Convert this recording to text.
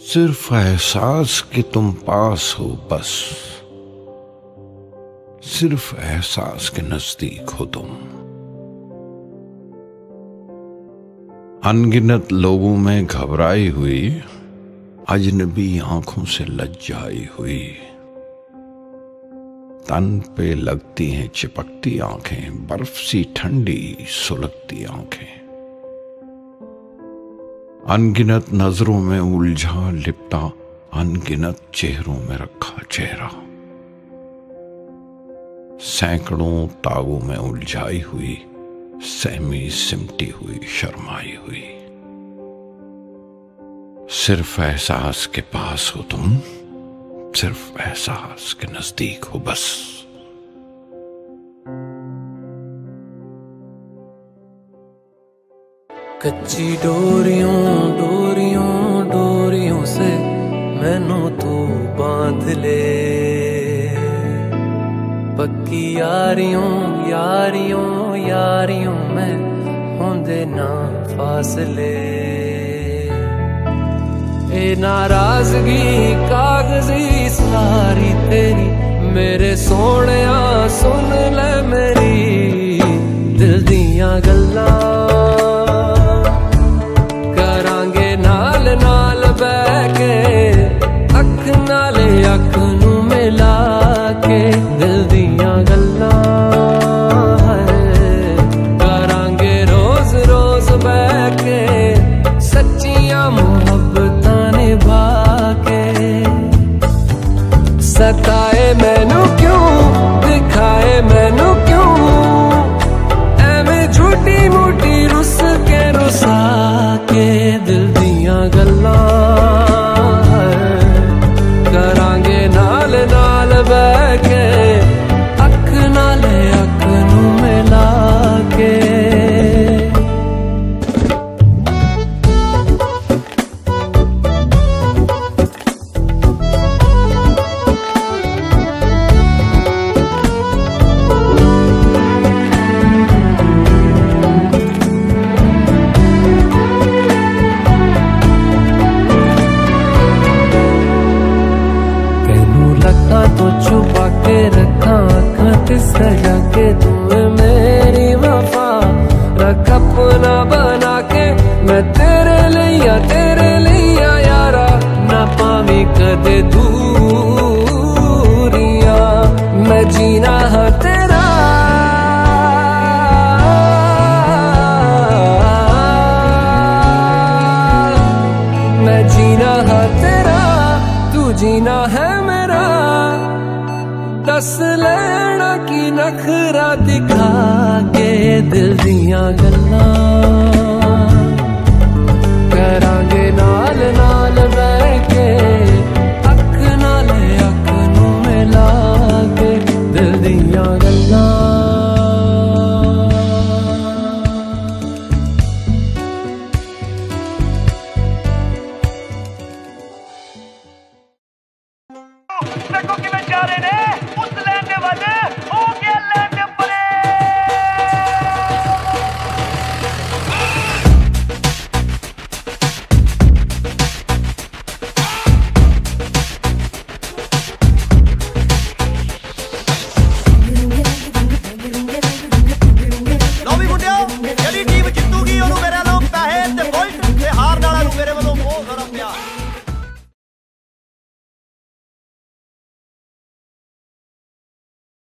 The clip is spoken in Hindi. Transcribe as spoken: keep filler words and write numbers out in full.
सिर्फ एहसास कि तुम पास हो, बस सिर्फ एहसास के नजदीक हो तुम। अनगिनत लोगों में घबराई हुई, अजनबी आंखों से लज्जाई हुई, तन पे लगती हैं चिपकती आंखें, बर्फ सी ठंडी सुलगती आंखें। अनगिनत नजरों में उलझा लिपटा, अनगिनत चेहरों में रखा चेहरा, सैकड़ों तागों में उलझाई हुई, सहमी सिमटी हुई, शर्माई हुई। सिर्फ एहसास के पास हो तुम, सिर्फ एहसास के नजदीक हो बस। कच्ची डोरियों डोरियों डोरियों से मैनू तू बांध ले, पक्की यारियों यारियों यारियों में होंदे ना फासले। ए नाराजगी कागजी सारी तेरी, मेरे सोहणिया सुन ले मेरी दिल दियां गल्लां, करांगे नाल नाल बैठ के, अख नाले अख नू मिला के दिल दियां गल्लां, करांगे रोज रोज बैठ के सच्चियां मुहब्बतां निभा के। सताए मैनू क्यों, दिखाए मैनू क्यों, एवें झूठी मूठी रुस के रुसा के दिल दियां गल्लां, करांगे नाल नाल बैठ के, अख नाले अख नू मिला के। तो छुपा के रखा आँखां ते सजा के, तुम्हें मेरी वफा रख अपना बना के। मैं तेरे लिया तेरे लिया यारा, ना पावी कदे दूरियां, मैं जीना है तेरा, मैं जीना है तेरा, तू जीना है मेरा। दस लेना की नखरा दिखा के दिल दियां गल्लां।